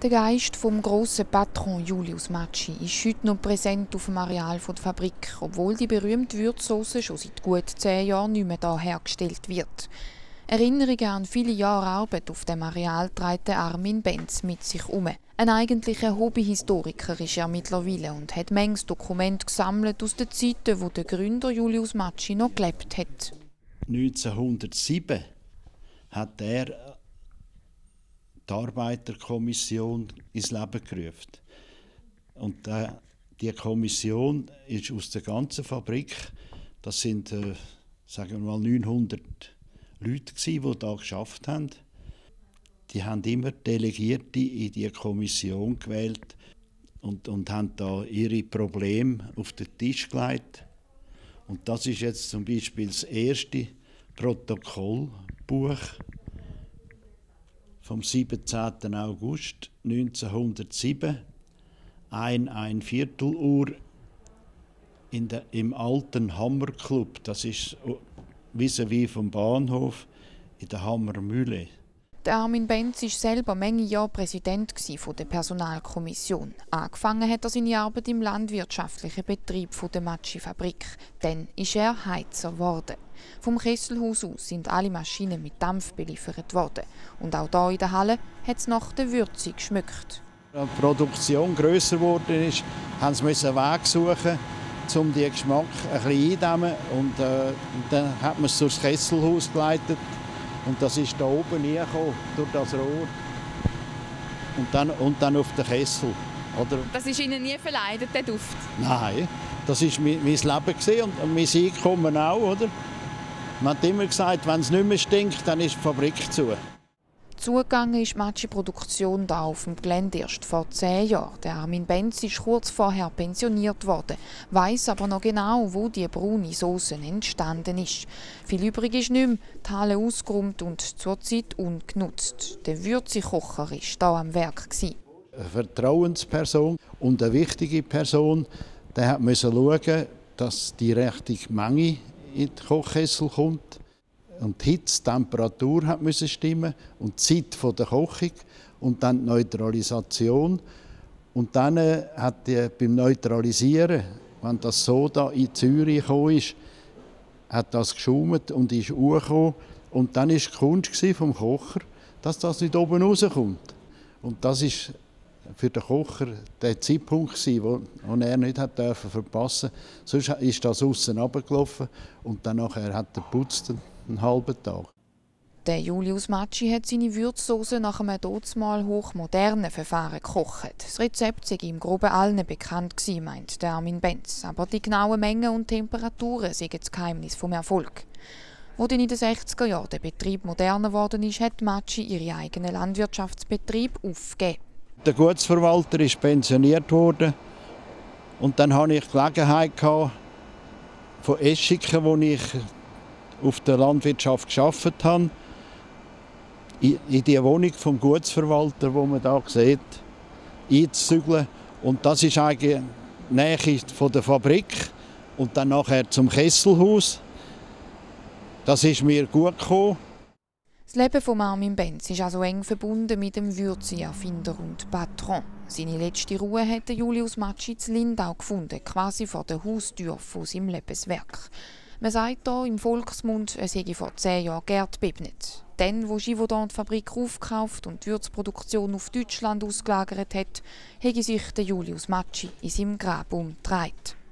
Der Geist vom grossen Patron Julius Macci ist heute noch präsent auf dem Areal der Fabrik, obwohl die berühmte Würzsauce schon seit gut 10 Jahren nicht mehr hier hergestellt wird. Erinnerungen an viele Jahre Arbeit auf dem Areal trägt Armin Benz mit sich um. Ein eigentlicher Hobbyhistoriker ist er mittlerweile und hat manches Dokument gesammelt aus den Zeiten, wo der Gründer Julius Macci noch gelebt hat. 1907 hat er die Arbeiterkommission ins Leben gerufen. Und die Kommission ist aus der ganzen Fabrik, das sind sagen wir mal 900 Leute, die da geschafft haben. Die haben immer Delegierte in die Kommission gewählt und haben da ihre Probleme auf den Tisch gelegt. Und das ist jetzt zum Beispiel das erste Protokollbuch vom 17. August 1907, 1 Uhr im alten Hammerclub. Das ist vis-à-vis vom Bahnhof in der Hammermühle. Der Armin Benz war selber viele Jahre Präsident der Personalkommission. Angefangen hat er seine Arbeit im landwirtschaftlichen Betrieb der Macci-Fabrik. Dann ist er Heizer geworden. Vom Kesselhaus aus sind alle Maschinen mit Dampf beliefert worden. Und auch hier in der Halle hat es nach der Würze geschmückt. Als die Produktion grösser geworden ist, mussten sie einen Weg suchen, um den Geschmack ein bisschen eindämmen. Und dann hat man es durchs Kesselhaus geleitet. Und das ist da oben reingekommen, durch das Rohr. Und dann auf den Kessel. Oder? Das ist Ihnen nie verleidet, der Duft? Nein, das war mein Leben und mein Einkommen auch. Oder? Man hat immer gesagt, wenn es nicht mehr stinkt, dann ist die Fabrik zu. Zugegangen ist die Macci-Produktion hier auf dem Gelände erst vor 10 Jahren. Der Armin Benz ist kurz vorher pensioniert worden, weiss aber noch genau, wo die braune Sauce entstanden ist. Viel übrig ist nicht mehr, die Halle ausgeräumt und zurzeit ungenutzt. Der Würzekocher war hier am Werk. Eine Vertrauensperson und eine wichtige Person, der musste schauen, dass die richtige Menge in den Kochkessel kommt. Und die Hitze, die Temperatur musste stimmen und die Zeit der Kochung und dann die Neutralisation. Und dann hat beim Neutralisieren, wenn das Soda in Zürich gekommen ist, hat das geschaumt und ist hochgekommen. Und dann war die Kunst vom Kocher, dass das nicht oben rauskommt. Und das war für den Kocher der Zeitpunkt, den er nicht verpassen durfte. Sonst ist das aussen runtergelaufen und dann hat er geputzt. Einen halben Tag. Der Julius Macci hat seine Würzsauce nach einem damals hochmodernen Verfahren gekocht. Das Rezept sei im Groben allen bekannt gewesen, meint der Armin Benz. Aber die genauen Mengen und Temperaturen seien das Geheimnis vom Erfolg. Als dann in den 60er Jahren der Betrieb moderner geworden ist, hat Macci ihren eigenen Landwirtschaftsbetrieb aufgegeben. Der Gutsverwalter ist pensioniert worden und dann hatte ich die Gelegenheit von Eschiken, wo ich auf der Landwirtschaft gearbeitet habe, in die Wohnung vom Gutsverwalter, die man hier sieht, einzuzügeln. Und das ist eigentlich die Nähe von der Fabrik und dann nachher zum Kesselhaus. Das ist mir gut gekommen. Das Leben von Armin Benz ist also eng verbunden mit dem Würze-Erfinder und Patron. Seine letzte Ruhe hat Julius Macci in Lindau gefunden, quasi vor der Haustür von seinem Lebenswerk. Man sagt hier im Volksmund, es hätte vor 10 Jahren Gerd bebnet. Dann, wo Givaudan die Fabrik aufgekauft und die Würzproduktion auf Deutschland ausgelagert hat, hätte sich der Julius Macci in seinem Grab umgedreht.